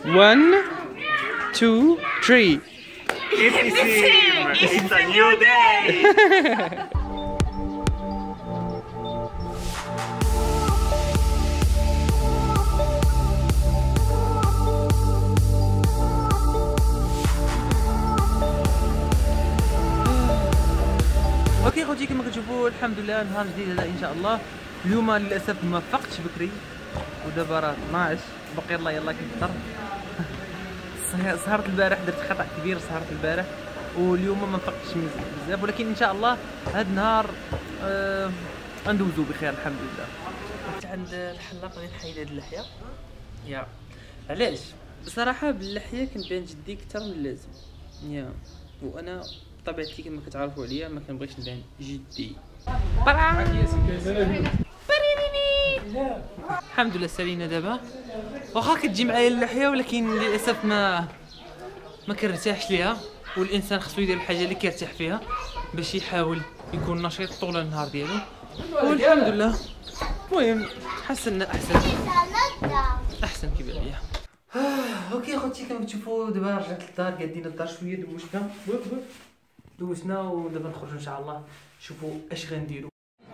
1 2 3. It's him! It's a new day! اوكي خوتي، كما كتشوفوا الحمد لله نهار جديد هذا ان شاء الله. اليوم للاسف ما فقتش بكري، ودابا راه 12 باقي يلا كنفطر. سهرت البارح، درت خطا كبير، سهرت البارح واليوم ما فقتش بزاف، ولكن ان شاء الله هذا النهار غندوزو بخير الحمد لله. كنت عند الحلاق غادي نحيد هاد اللحيه. يا علاش؟ بصراحه باللحيه كنبان جدي اكثر من اللازم. يا وانا بطبيعتي كما كتعرفوا عليا ما كنبغيش نبان جدي. الحمد لله سالينا دابا، واخا كتجي معايا اللحيه ولكن للاسف ما كنرتاحش ليها، والانسان خصو يدير الحاجه اللي كيرتاح فيها باش يحاول يكون نشيط طول النهار ديالو، والحمد لله. المهم حسنا احسن كيبان ليا. اوكي خوتي، كما كتشوفوا دابا رجعت للدار، قاعدين الدار شويه دوزنا ودابا نخرجوا ان شاء الله نشوفوا اش غنديروا.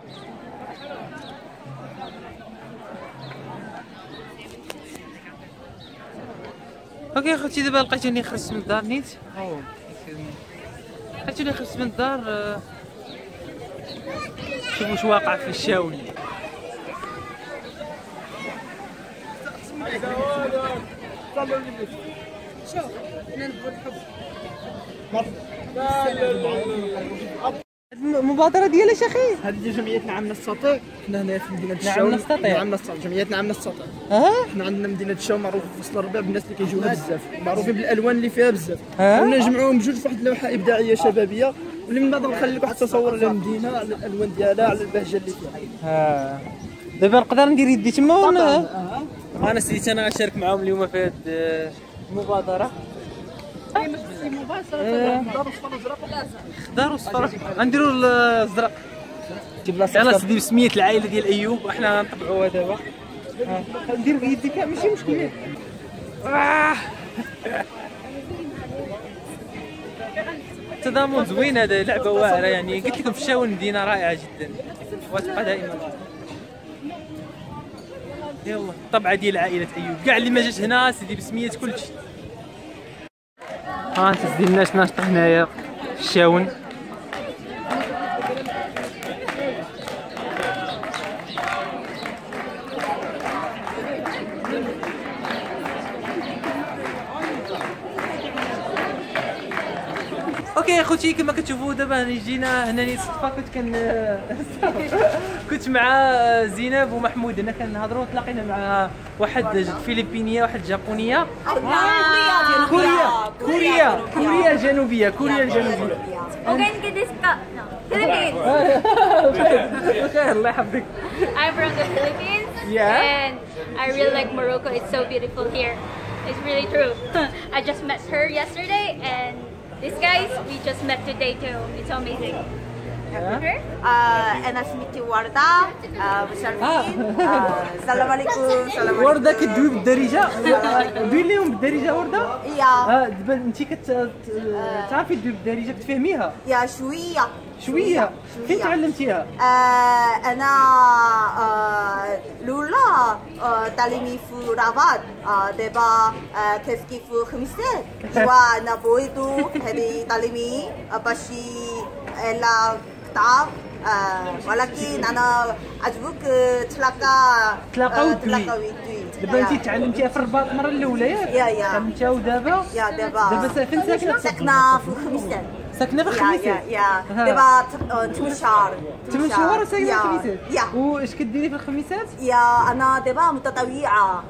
اوكي خوتي، دابا لقيتوني خرجت من الدار نيت. لقيتوني خرجت من الدار. شوفوا واش واقع في الشاول. شوف انا نبغي الحب. المبادرة ديال اش اخي؟ هذه جمعيتنا عامة السطيع، حنا هنا في مدينة الشاو. عامة السطيع. عامة السطيع، جمعيتنا عامة السطيع. حنا عندنا مدينة الشاو معروفة في فصل الربيع بالناس اللي كيجيوها بزاف، معروفين بالالوان اللي فيها بزاف. ونجمعوهم بجوج في واحد اللوحة إبداعية شبابية، واللي من بعد نخلي لك واحد التصور على المدينة، على الالوان ديالها، على البهجة اللي فيها. دابا نقدر ندير يدي تما ولا؟ انا سيدي انا غنشارك معاهم اليوم في هذه المبادرة. خضر وصفر، غنديروا الازرق. يلاه سيدي بسمية العائلة ديال ايوب، وحنا غنطبعوها دابا. ندير بيدي كاع ماشي مشكل. تضامن زوين، هذا لعبة واعرة يعني، قلت لكم في الشاون مدينة رائعة جدا وتبقى دائما. يلا الطبعة ديال عائلة ايوب، كاع اللي ما جاش هنا سيدي بسمية كلشي. ها انت سيدي الناس ناشطة هنايا في الشاون. اوكي خوتي، كما كتشوفوا دابا جينا هنا صدفه، كنت مع زينب ومحمود هنا كنهضروا، تلاقينا مع واحد فيليبينيه واحد جابونيه. كوريا الجنوبيه. Organic desu Philippines. بخير الله يحفظك. I'm from the Philippines. Yeah. And I really like Morocco. It's so beautiful here. It's really true. I just met her yesterday, and these guys we just met today too. It's amazing. أنا سميتي وردة بشرفين. السلام عليكم. وردة كدوي بالدارجة؟ دوي لهم بالدارجة وردة؟ يا دابا انت كتعرفي تدوي بالدارجة، كتفهميها؟ يا شوية. فين تعلمتيها؟ أنا لولا تعليمي في رابط، دابا كيف خمسات، وأنا بويدو هذه تعليمي باش إلا كتاب، ولكن أنا عجبك تلاقاو دوي. دابا انت تعلمتيها في الرباط المرة الأولى ياك؟ تعلمتيها ودابا؟ دابا فين ساكنة؟ ساكنة في خمسات. ساكنة في الخميسات؟ دابا 8 شهور. 8 شهور ساكنة في الخميسات؟ واش كديري في الخميسات؟ أنا دابا متطوعة.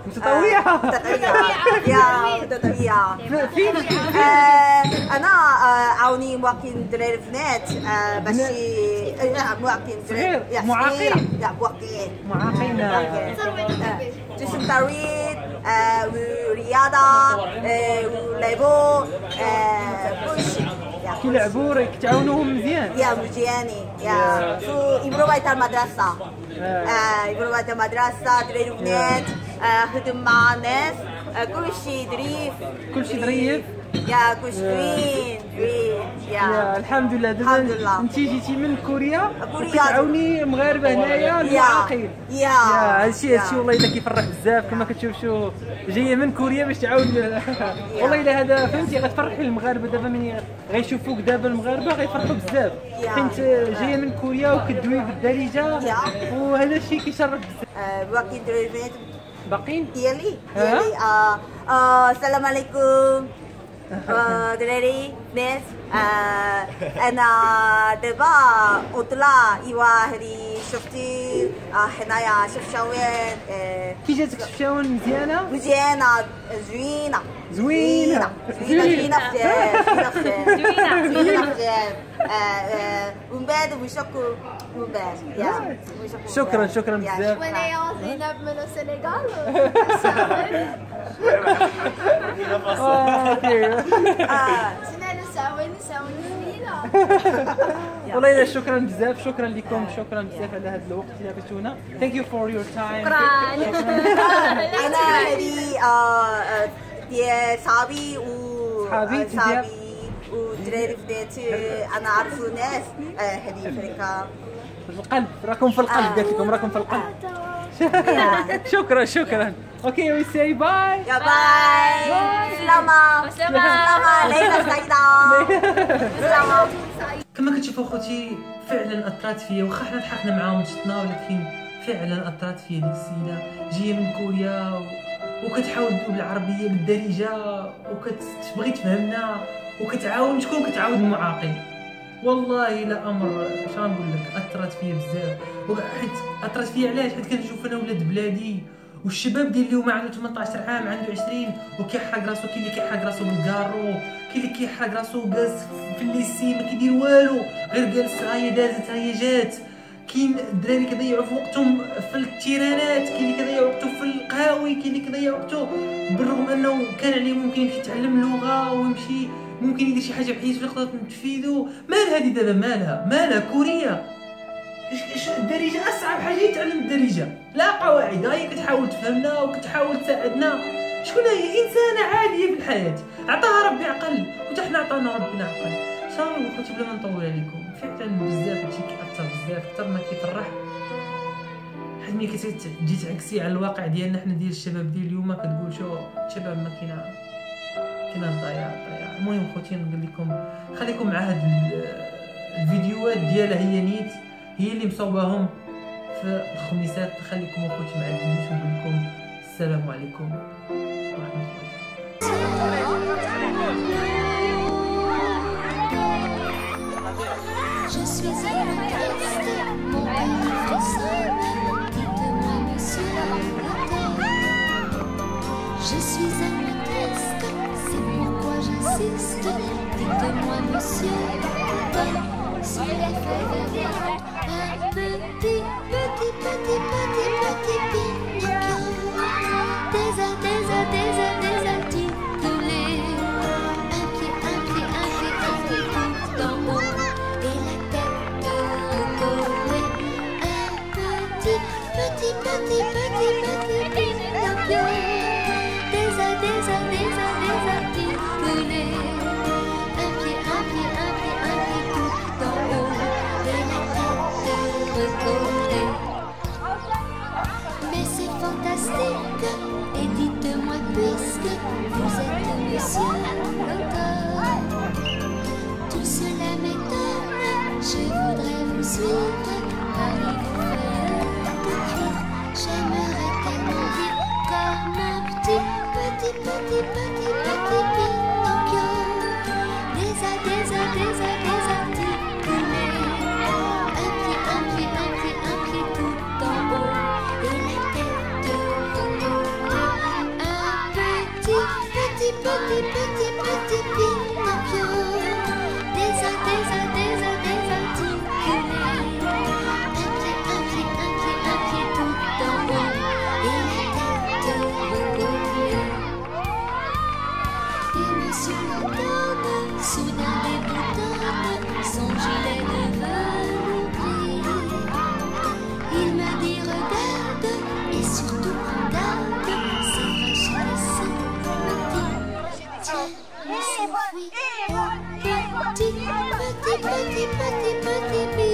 فين؟ أنا عاوني مواكين الدراري البنات باش مواكين صغير معاقين. معاقين. جسم ترويض ورياضة ولعبوا كلشي. كيلعبوا كتعاونوهم مزيان؟ مزيانين. في إمبروفايت المدرسة. دراري وبنات خدم مع ناس كلشي ظريف. كلشي ظريف. يا كلشي دريم يا الحمد لله. الحمد دابا لله. انت جيتي من كوريا كوريا. كتعاوني مغاربه هنايا المعاقين. يا هادشي والله الا كيفرح بزاف كما كتشوفوا جايه من كوريا باش تعاون. والله الا هذا فهمتي غتفرحي المغاربه دابا ملي غيشوفوك دابا المغاربه غيفرحوا بزاف حيت جايه من كوريا وكدوي بالدارجه وهذا الشيء كيشرف بزاف. باقي دريفين باقيين ديالي السلام عليكم دراري ناس. انا دابا اطلع ايوا هذه شفتي هنايا شفشاوين. كي جاتك شفشاون مزيانه مزيانه زوينه زوينه زوينه بزاف ومن بعد وشكر ومن بعد شكرا بزاف. وانا زينب من السنغال. نساوي والله الا شكرا بزاف. شكرا لكم. شكرا بزاف على هذا الوقت اللي عطيتونا. ثانك يو فور يور تايم. انا هذه ديال صحابي ودراري فدات انا عارفو ناس هذه فريقه في القلب. راكم في القلب. قالت لكم راكم في القلب. شكرا. اوكي وي سي باي. يا باي. سلامة ليلة سعيدة. سلامة. كما كتشوفوا اخوتي فعلا اثرت فيا. واخا حنا ضحكنا معاهم وشطنا ولكن فعلا اثرت فيا ديك السيده جايه من كوريا وكتحاول تدوي بالعربيه بالدارجه وكتبغي تفهمنا وكتعاون. شكون كتعاون المعاقين. والله لا امر اش غنقول لك اثرت فيا بزاف. حيت اثرت فيا علاش حيت كنشوف انا ولاد بلادي والشباب ديال اليوم عنده 18 عام عنده 20 وكيحرق راسو. كاين اللي كيحرق راسو بالكارو كاين اللي كيحرق راسو جالس في الليسي ما كيدير والو غير جالس ها هي دازت ها هي جات. كاين الدراري كيضيعوا في وقتهم في التيرانات. كاين اللي كيضيع وقته في القهاوي. كاين اللي كيضيع وقته بالرغم انه كان عليه ممكن يمشي يتعلم لغه ويمشي ممكن يدير شي حاجه في حياته يقدر تفيدو. مال هذه دابا مالها كوريا. الدارجه اصعب حاجه يتعلم الدارجه. لا قواعد هي كتحاول تفهمنا وكتحاول تساعدنا. شكون هي انسانه عاديه في الحياه عطاها ربي عقل وحتى حنا عطانا ربنا عقل. صافي اخوتي بلا ما نطول عليكم فعلا بزاف هادشي كيأثر بزاف اكثر ما كيفرح. حيت ملي كتجي تعكسي على الواقع ديالنا حنا ديال الشباب ديال اليوم كتقول شو الشباب ما كاين الضياع. المهم خوتي نقول لكم خليكم مع هاد الفيديوهات ديالها هي نيت هي اللي مصوباهم في الخميسات. خليكم اخوتي مع الفيديو ونقول لكم السلام عليكم ورحمه الله. Je suis égoïste, mon père est seul. Dites-moi, monsieur je suis égoïste, c'est pourquoi j'insiste. Dites-moi, monsieur sur les feuilles vertes, un petit Pinocchio. Des intitulés. Un pied tout en haut et la tête recollée. Un petit Pinocchio. Des intitulés. Un pied tout en haut et la tête recollée. Mais c'est fantastique. Et dites-moi puisque vous êtes monsieur l'auteur, tout cela m'étonne. Je voudrais vous suivre, Paris vous fait écrire. J'aimerais tellement vivre comme un petit Pinocchio. Des articulés. Un pied tout en haut et la tête recollée. Un petit Pinocchio. Des articulés. Un pied tout en haut et la tête recollée. Et monsieur l'automne, soudain déboutonne son gilet de velours gris. Il me dit regarde et surtout regarde, c'est fraîche et s'enfuit. Petit, petit, petit, petit, petit